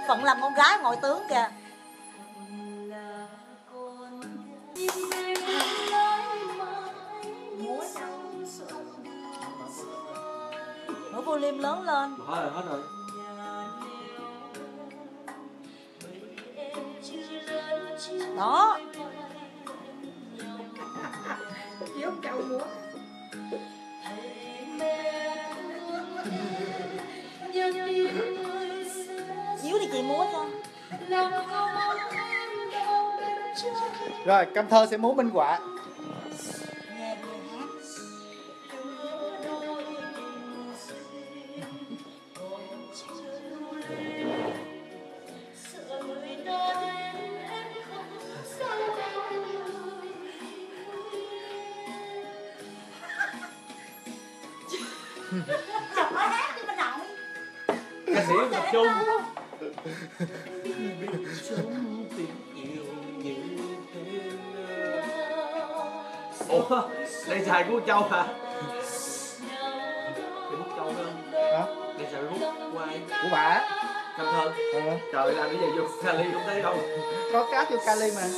phận làm con gái ngồi tướng kìa. Mở volume lớn lên. Hết rồi. Đó. Chiếu chậu múa. Chiếu thì chị múa cho. Rồi, Cam Thơ sẽ múa minh họa. Nghe gì hát. Chồng nói hát đi bà nội. Ca sĩ tập trung. Ủa, đây xài của Châu hả? Cái bút Châu phải không? Hả? Đây xài bút quay Của bà. Cam Thơ. Trời, làm cái gì vô Cali không thấy đâu. Có cát vô Cali mà.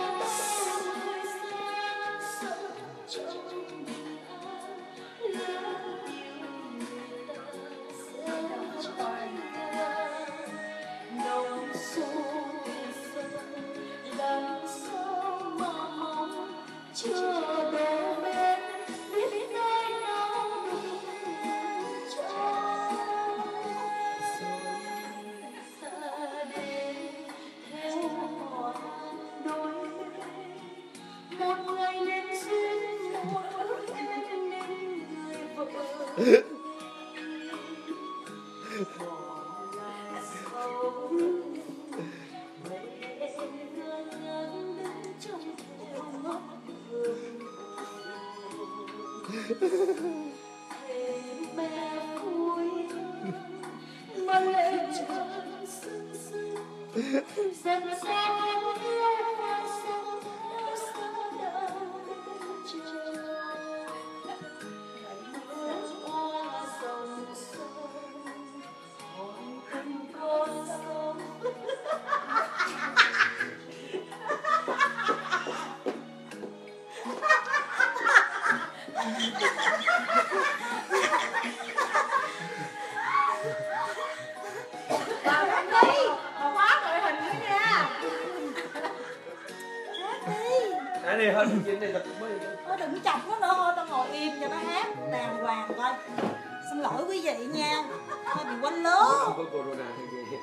Cái này hơn chuyện này thật mới. Thôi đừng chọc nó nữa, thôi tao ngồi im cho nó hát đàng hoàng coi. Xin lỗi quý vị nha, hơi bị quanh lứa. Có corona hay gì?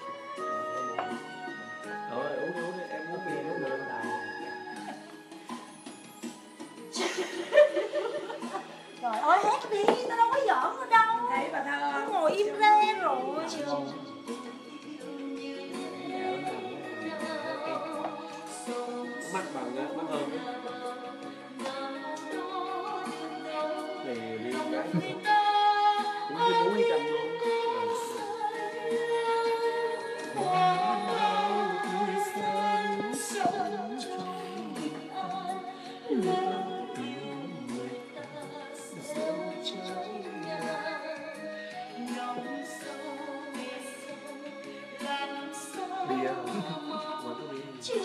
Rồi uống đi, em uống bia uống được không tài? Trời ơi hát đi, tao đâu có giỡn nữa đâu. Thấy bà Thơ Tao ngồi im re rồi. Mắt bằng á, mắt hơn. Này đi gái. Cũng như uống đi cầm luôn. Bia. Ngồi có bia.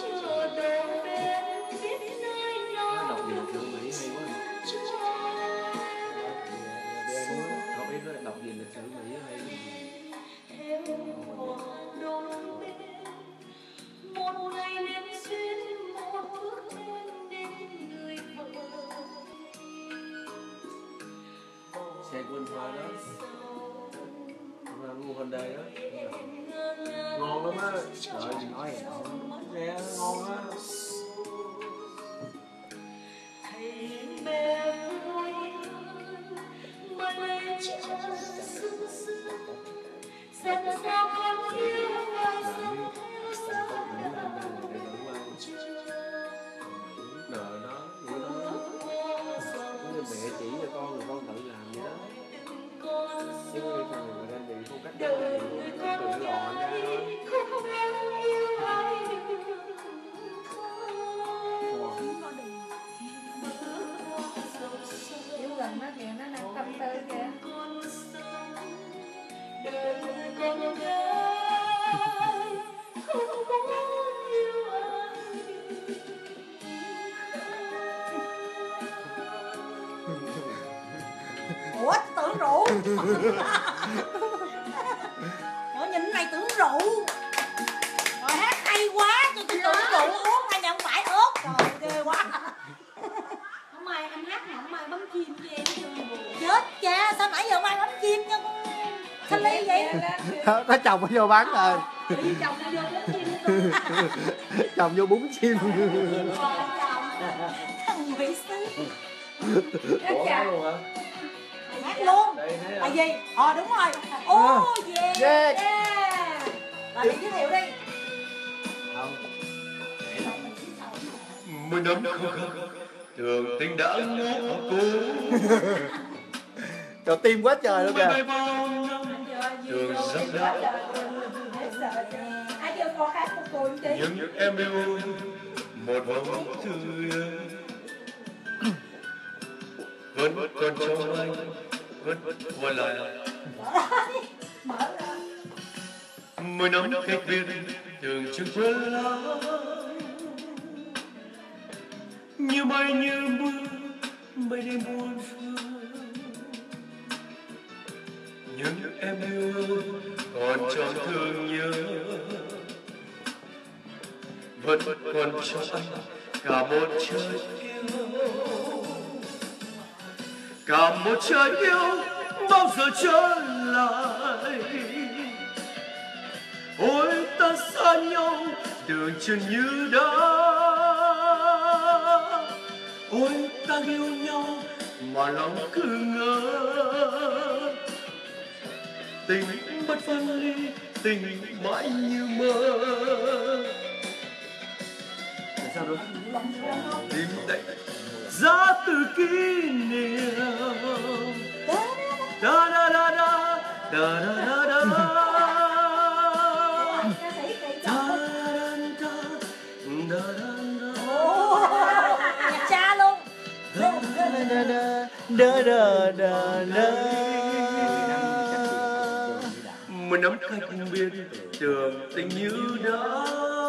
Nó đọc gì kiểu Mỹ hay quá. Học ít đó đọc gì lịch sử Mỹ hay. Xe của anh Hoa đó. Hoa mua Hyundai đó. Ngon lắm á. Trời ơi, nói vậy đâu. Xe ngon á. Nợ đó, vậy đó. Mẹ chỉ cho con rồi con tự làm vậy đó. Chứ thằng người đang bị phong cách đó tự lò ra thôi. Trời nhìn cái này tưởng rượu. Rồi hát hay quá, tôi tưởng rượu uống mà nhận phải ớt. Trời ghê quá. Không ai anh hát mà không ai bấm chim với em chưa. Chết cha, sao nãy giờ mai bấm chim nha con Kelly vậy? Nó chồng vô bán rồi. Đi chồng đi vô bấm chim luôn. Chồng vô bún chim. Thằng Mỹ Sư. Ủa hát luôn hả? Hát luôn. Đây thấy Là không? gì? Đúng rồi. Yeah. Yeah. Rồi đi giới thiệu đi. Không. Mỗi năm không khắc thường tình đã ngốc cô. Trời tim quá trời luôn kìa. Thường rất đã Ai kêu con hát của cô tí. nhưng em yêu một vòng thư vẫn còn trong anh vẫn qua lại. Mỗi năm cách biệt thường chừng quên lãng như mây như mưa mây đêm buồn phương. Nhưng em yêu còn trong thương nhớ vẫn còn trong anh cả một trời yêu, cả một trời yêu bao giờ trở lại. Ôi ta xa nhau tưởng chừng như đã, ôi ta yêu nhau mà lòng cứ ngỡ. Tình bất phân ly, tình mãi như mơ. Tại sao nữa? Tìm đậy giá từ kỷ niệm. Da da da da da da da da. Ca sĩ kỳ Da cục. da da da da. Nhạc cha luôn. Một năm cách biệt tưởng tình như đã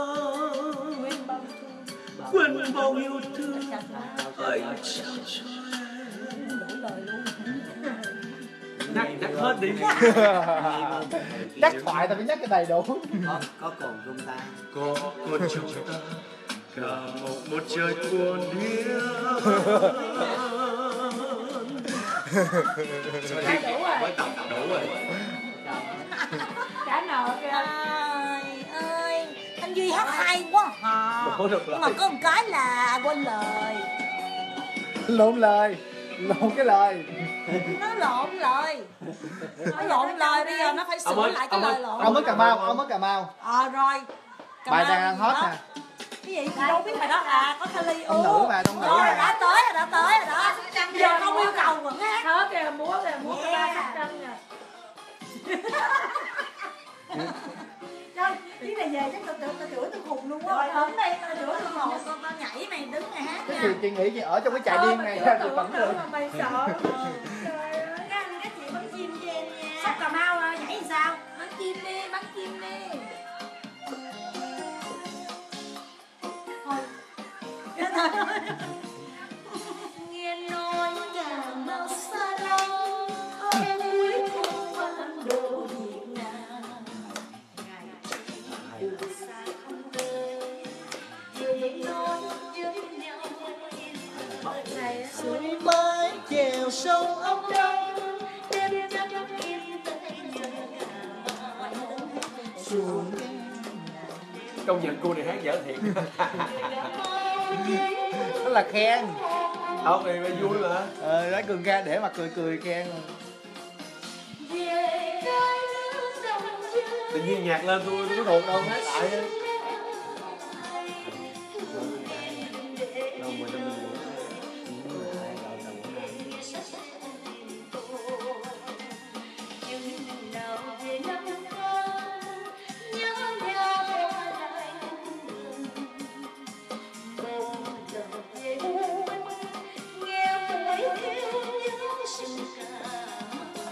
quên bao yêu thương anh trao cho Nhắc hết đi. Nhắc thoại tao phải nhắc cái đầy đủ. Có còn không ta? có con trong ta cả một trời cuồng hiến. Mới tập đủ rồi. Trả nợ kìa. Trời ơi, anh Duy hát hay quá hả? Đổ được Nhưng mà lời. có một cái là quên lời. Lộn lời. Lộn cái lời. Nó lộn lời. Nó lộn lời, bây giờ nó phải Ông sửa ơi, lại cái ông ơi. lời lộn. Ông ở Cà Mau, ông ở Cà Mau. Rồi. Bài đang ăn hot nè. Cái gì chị đâu biết bài đó có Kelly Ông nữ mà, ông nữ rồi mà. đã tới rồi đó. Giờ không yêu cầu vẫn hát. Thớ kìa, múa cái ba sắc chân nè. Trời, cái này về chắc tao chửi tôi khùng luôn á. Rồi đứng đây tao chửi tôi ngồi tao nhảy mày đứng mày hát Cái nha. chuyện chị nghĩ chị ở trong cái trại điên này Tưởng chị tượng vẫn nữa được. mà mày sợ. Trời ơi. Các chị bắn chim cho em nha. Sắp Cà Mau nhảy làm sao? Bắn chim đi, bắn chim đi. Nghe nói Cà Mau xa lắm, em quý không quan đồ Việt Nam. Ngày từ xa không tới, vì nói với nhau Này suối mái chèo sông ống đông, đêm trắng im tới giờ xuống. Công nhận cô này hát dở thiệt. Đó là khen. Không thì mày vui mà. Lấy Cường ca để mà cười khen. Tự nhiên nhạc lên tôi có thuộc đâu hát lại. Đâu mà đâu mình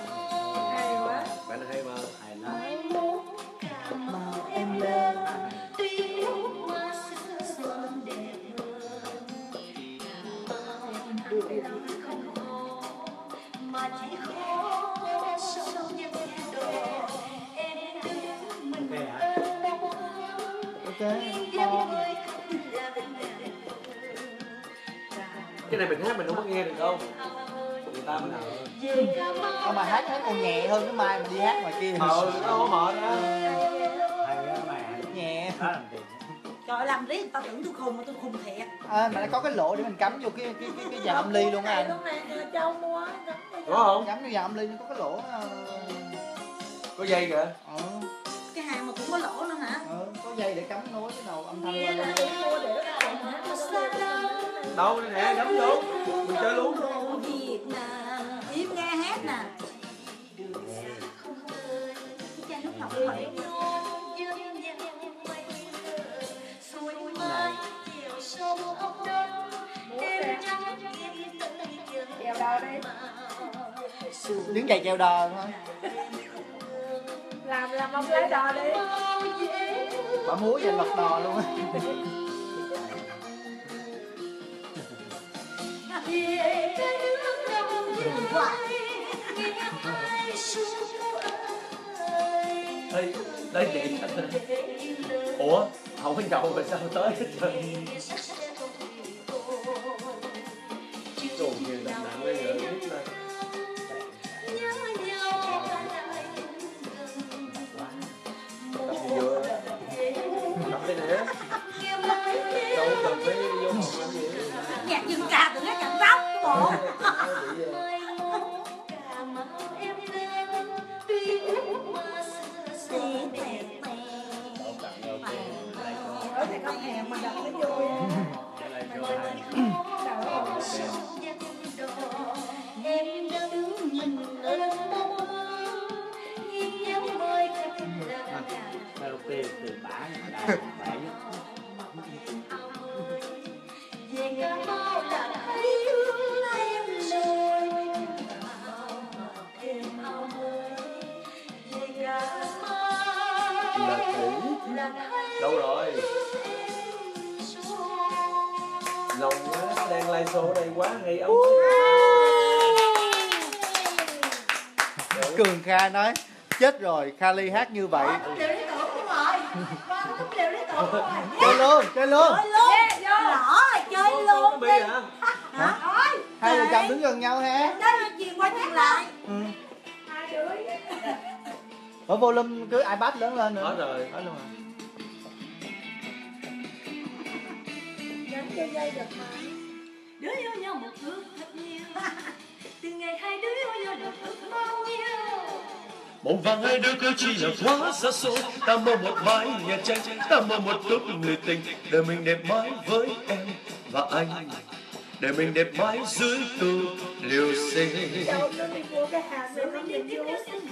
hay quá. bạn hay mà. Em lên Cái này mình hát mình không có nghe được đâu. Người ta mới nào. Không mà hát còn nhẹ hơn cái mai mà đi hát ngoài kia. Nó không mệt á. Hay á mày. Nhẹ. Đó làm tiền. Trời làm riết người ta tưởng tôi khùng mà tôi khùng thiệt. Mà nó có cái lỗ để mình cắm vô cái dàn âm ly luôn á anh. Lúc này Châu mua Đúng không? Cắm vô dàn âm ly nó có cái lỗ. Có dây kìa. cái hàng mà cũng có lỗ nữa hả? Có dây để cắm nối cái đầu âm thanh qua luôn. Đâu đây nè, gắm vô. Mình chơi luôn. Im nghe hát nè. Cái nước ngọt vậy. Kèo đò đi. Đứng giày kèo đò thôi. Làm ông lái đò đi. Bà múa giành lọt đò luôn á. Ê, đây điện hết rồi. Ủa, không có nhậu mà sao tới hết trơn. Đồ nhiều đậm nặng bây giờ biết là. Tập gì vừa. Tập đây nè. Đâu cần phải vô phòng làm gì. Nhạc dân ca từ cái cạnh tóc bộ. Ở thì con hèm mà đập nó vui. Em đứng mình lên nghiêng nhắm môi Karaoke từ bả nhất. về cà mau là thấy em rồi em ao ơi về cà mau Là thử. Đâu rồi? Lòng á, đang live show ở đây quá hay ông. Cường Kha nói chết rồi, Kali hát như vậy. điều lý tưởng luôn rồi con thích điều lý tưởng rồi Chơi luôn, chơi luôn. lỏ chơi luôn Bi đi hả? hả thôi Hai vợ chồng đứng gần nhau ha. đó là chuyện qua chuyện lại Hai đứa. Ở volume cứ iPad lớn lên nữa. Hết rồi. Hết luôn rồi. Gắn dây dây được mà. đứa yêu nhau một ước thật nhiều từ ngày hai đứa yêu nhau được ước bao nhiêu Mộng vàng hai đứa cứ chỉ là quá xa xôi. Ta mơ một mái nhà tranh, ta mơ một túp lệ tình. Đời mình đẹp mãi với em và anh. Đời mình đẹp mãi dưới tù liều sinh. Châu nó đi mua cái hạt để nó nhìn vô.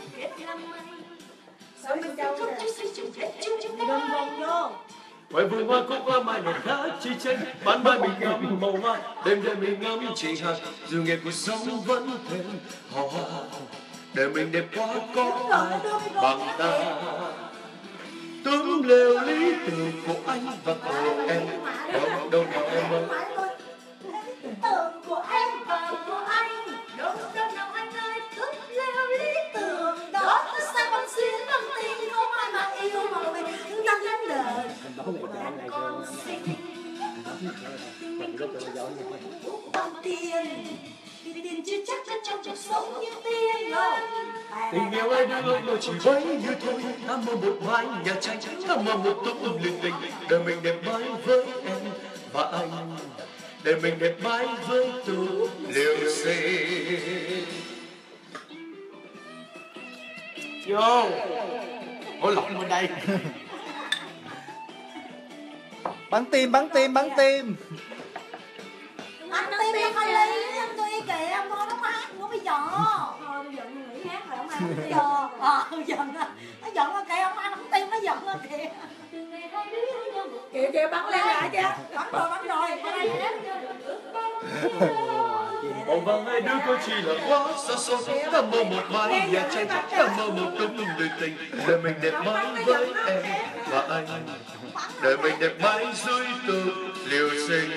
Sao mình Châu nè. gần vòng vô Ngoài vườn hoa cúc hoa mai một khá chi tranh. Ban mai mình ngắm màu hoa, đêm đêm mình ngắm chị hạt. Dù nghề cuộc sống vẫn thêm hò hoa. Đời mình đẹp quá có ai bằng ta. Tấm lều lý tưởng của anh và của em. Đâu nào em ơi. tưởng của em và của anh đâu đâu nào anh ơi thức leo lý tưởng đó ta sẽ bằng xuyên bằng tình không ai mà yêu mà mình chúng ta đến đời con xin tình mình không bằng tiền vì tiền chưa chắc chắn trong cuộc sống như tiền đâu Tình yêu ai đưa ước mơ chỉ bấy nhiêu thôi. Ta mơ một mái nhà tranh, ta mơ một túp luyện tình. Đời mình đẹp mãi với em và anh. Đời mình đẹp mãi với tôi liều sinh. Vô. Ôi lộn bên đây. Bắn tim, bắn tim, bắn tim. anh tim em khai lý anh tôi kìa em nói nó hát nữa bây giờ thôi bây giờ tôi nghỉ hát rồi ông ăn bây giờ giận á nó giận á kìa ông ăn không tim nó giận á kìa Kìa kìa bắn lên lại chứ. bắn rồi ở đây hát Mộng vàng hai đứa có chỉ là quá xa xôi. Ta mơ một mái nhà tranh, ta mơ một túp luyện tình. Đời mình đẹp mãi với em và anh. Đời mình đẹp mãi dưới tù liều sinh.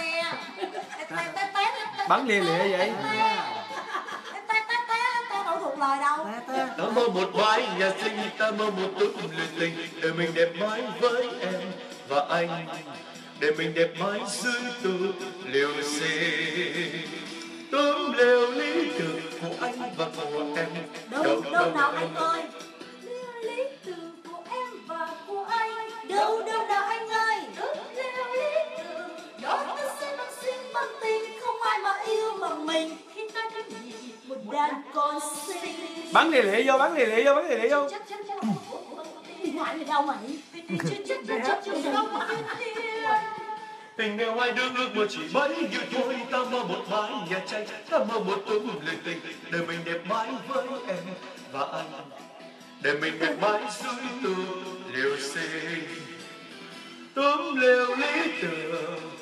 Bắn lia lịa vậy. lời đâu. Ta mơ một mái nhà xinh, ta mơ một túp luyện tình, để mình đẹp mãi với em và anh, để mình đẹp mãi dưới túp liều xì. Tóm lều lý tưởng của anh và của em. Đâu nào anh ơi, lý tưởng của em và của anh. Đâu nào anh ơi, leo lý tưởng đó ta sẽ bằng xuyên bằng tình, không ai mà yêu bằng mình khi ta đến nhịp một đàn con xinh. Bắn lì lịa vô, bắn lì lịa vô, bắn lì lịa vô. Đi ngoại mày đâu mày? Tình yêu hai đứa ước mơ chỉ bấy nhiêu thôi. Ta mơ một mái nhà tranh, ta mơ một túp luyện tình, để mình đẹp mãi với em và anh, để mình đẹp mãi dưới túp liều xì. Túp lều lý tưởng